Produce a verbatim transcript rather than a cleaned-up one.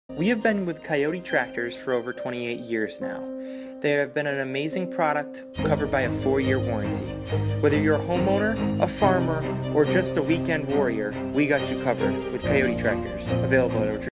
We have been with Kioti tractors for over twenty-eight years now. They have been an amazing product covered by a four-year warranty. Whether you're a homeowner, a farmer, or just a weekend warrior, we got you covered with Kioti tractors, available at our